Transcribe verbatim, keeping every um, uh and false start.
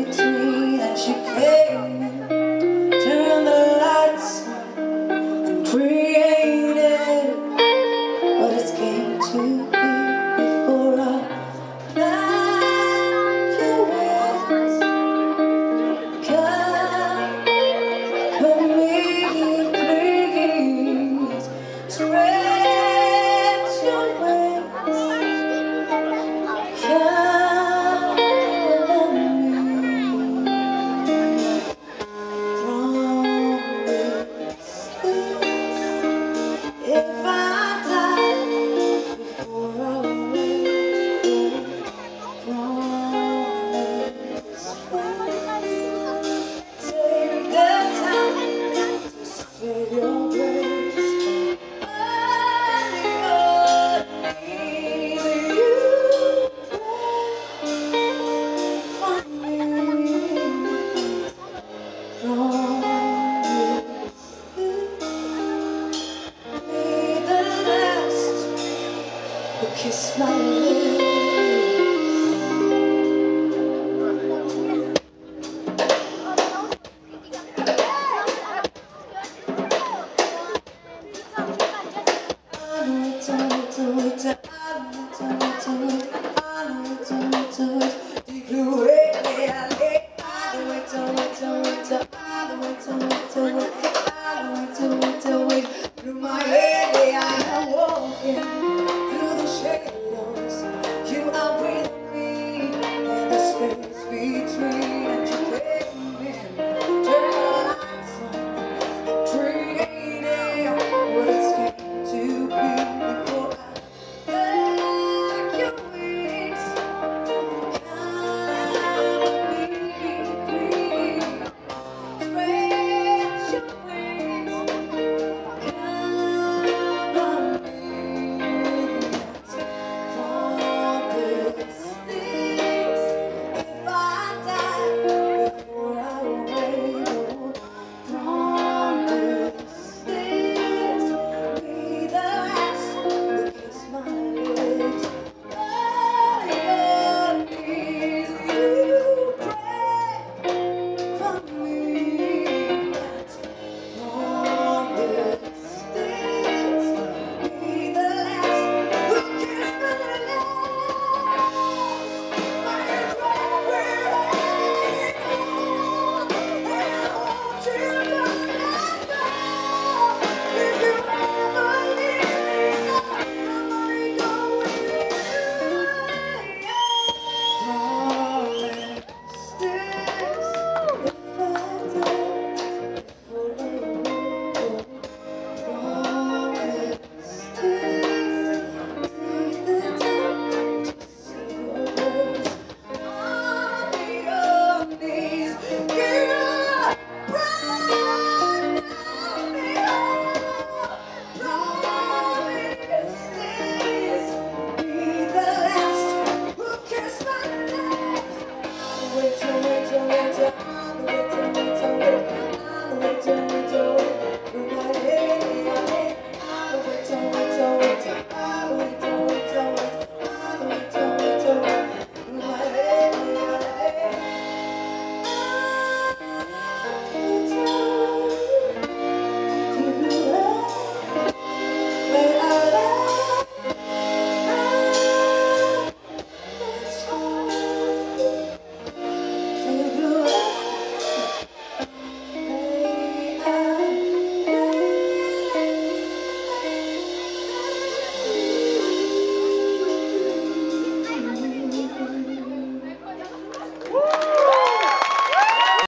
between and she came in, turned the lights on and created what it came to be before I found your wings. Cover me, please, spread your wings. If I die before I wake, promise take the time to say your grace. For me, promise be the last who kiss my lips. Through my head, I am walking through the shadows. You are with me in the space between, and you came in, turn the lights on, creating what it's meant to be before I take your wings. Cover me, please, spread your wings. Wait, wait, wait, wait, wait, wait, wait, wait, wait, wait, wait, wait, wait, wait, wait, wait,